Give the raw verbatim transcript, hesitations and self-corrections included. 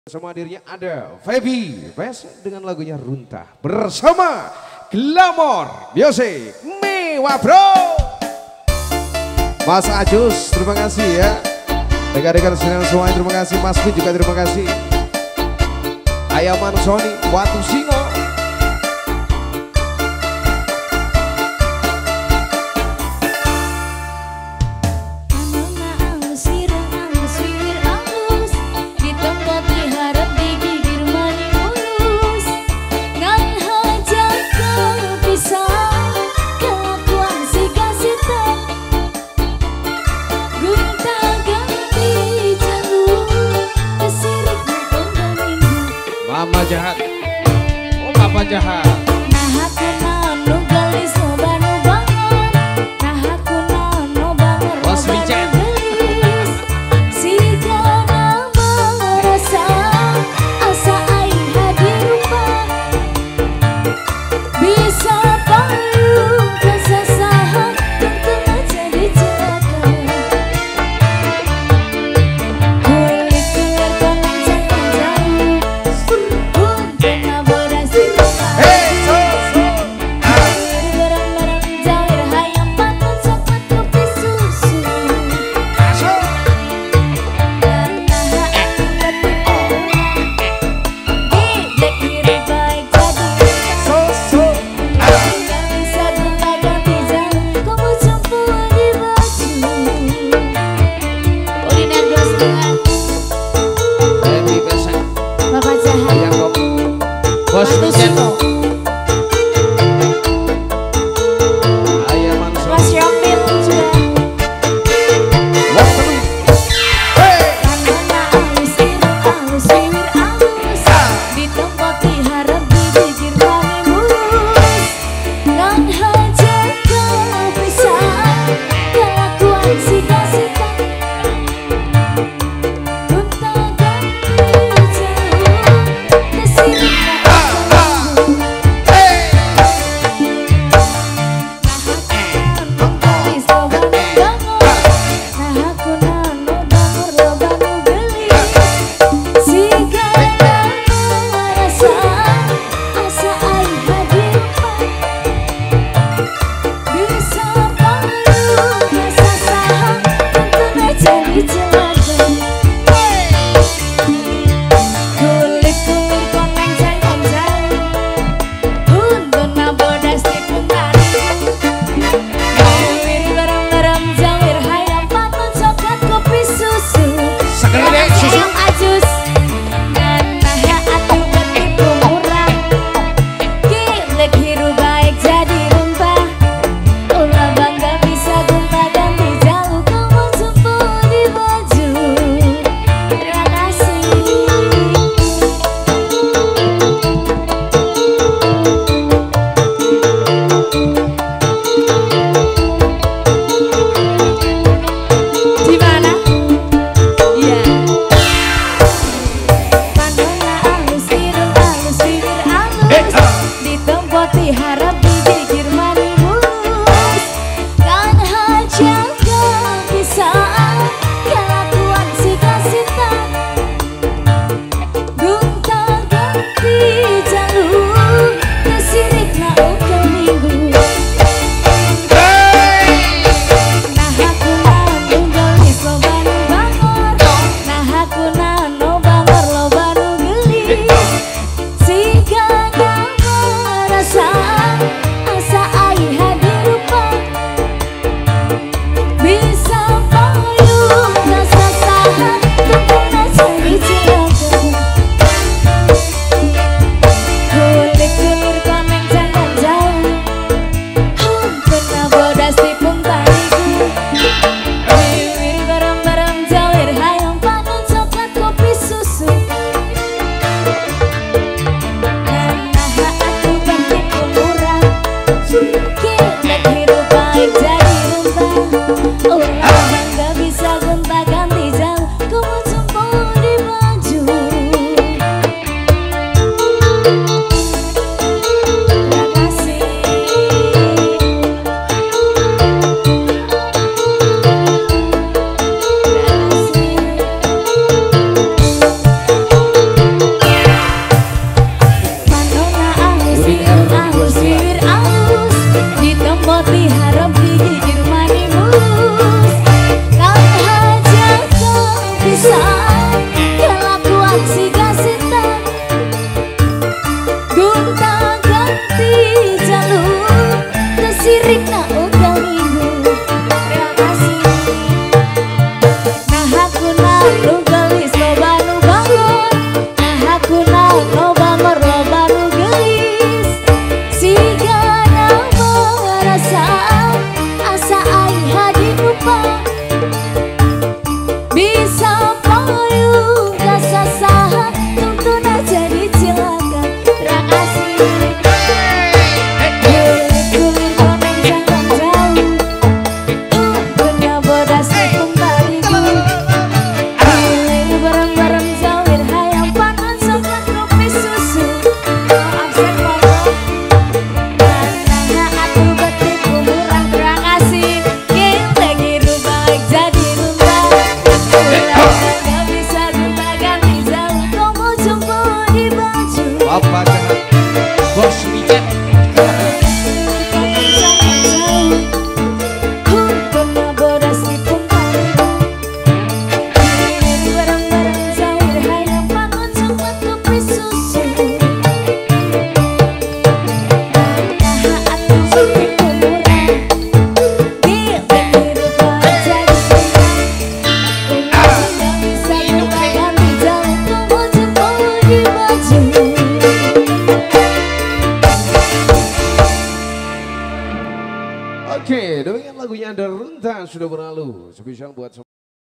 Bersama dirinya ada Feby Bes dengan lagunya Runtah bersama Glamor Music Mewah Bro. Mas Ajus terima kasih ya, rekan-rekan semuanya terima kasih, Mas Fit juga terima kasih, Ayaman Sony Watu Singo. Mama jahat, oh papa jahat. Nah aku nano gelis no banu bangun, nah aku nano bangun no banu gelis. Si jana merasa asa aing hadir rumah, bisa payung kesesahan tentu aja dijaga. Kulit kulit koneng jauh. Hey! lagunya ada Runtah sudah berlalu. Spesial buat